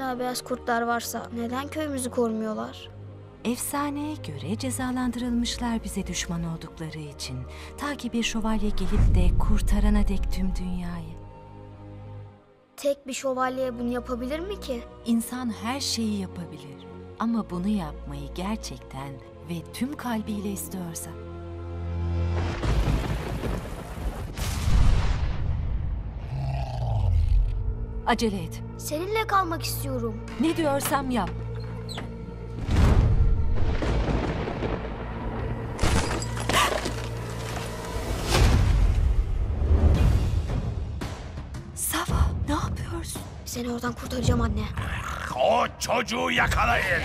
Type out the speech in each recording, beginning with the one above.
hala beyaz kurtlar varsa neden köyümüzü korumuyorlar? Efsaneye göre cezalandırılmışlar bize düşman oldukları için. Ta ki bir şövalye gelip de kurtarana dek tüm dünyayı. Tek bir şövalye bunu yapabilir mi ki? İnsan her şeyi yapabilir. Ama bunu yapmayı gerçekten ve tüm kalbiyle istiyorsa. Acele et. Seninle kalmak istiyorum. Ne diyorsam yap. Sava, ne yapıyorsun? Seni oradan kurtaracağım anne. O çocuğu yakalayın.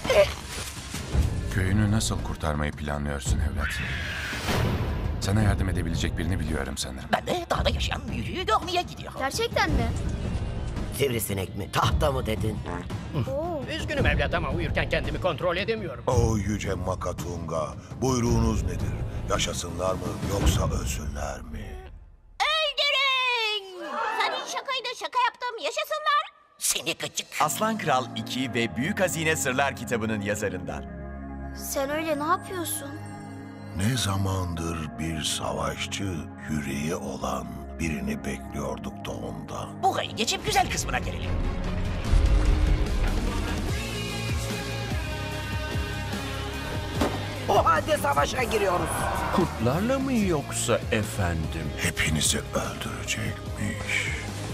Köyünü nasıl kurtarmayı planlıyorsun evlat? Sana yardım edebilecek birini biliyorum sanırım. Ben de dağda yaşayan büyücüyü görmeye gidiyorum. Gerçekten mi? Sivrisinek mi, tahta mı dedin? Oo. Üzgünüm evlat ama uyurken kendimi kontrol edemiyorum. O yüce Makatunga, buyruğunuz nedir? Yaşasınlar mı yoksa ölsünler mi? Öldürün! Senin şakaydı, şaka yaptım. Yaşasınlar. Seni gıcık. Aslan Kral 2 ve Büyük Hazine Sırlar kitabının yazarından. Sen öyle ne yapıyorsun? Ne zamandır bir savaşçı yüreği olan birini bekliyorduk da ondan. Burayı geçip güzel kısmına gelelim. O halde savaşa giriyoruz. Kurtlarla mı yoksa efendim? Hepinizi öldürecekmiş.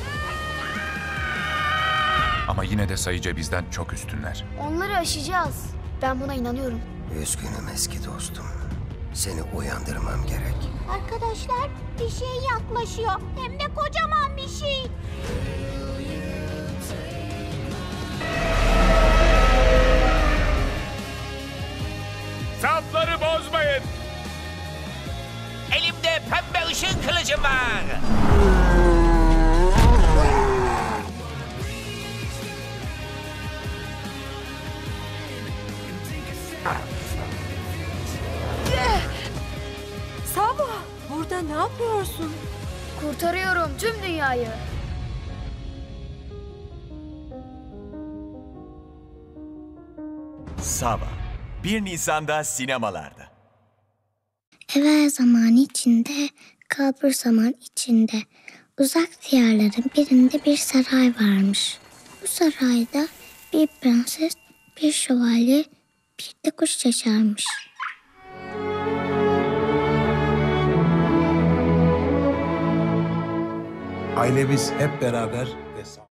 Ama yine de sayıca bizden çok üstünler. Onları aşacağız. Ben buna inanıyorum. Üzgünüm eski dostum. Seni uyandırmam gerek. Arkadaşlar, bir şey yaklaşıyor. Hem de kocaman bir şey. Safları bozmayın. Elimde pembe ışın kılıcım var. Sava, burada ne yapıyorsun? Kurtarıyorum tüm dünyayı. Sava, 1 Nisan'da sinemalarda. Evvel zaman içinde, kalbur zaman içinde. Uzak diyarların birinde bir saray varmış. Bu sarayda bir prenses, bir şövalye, bir de kuş yaşarmış. Ailemiz hep beraber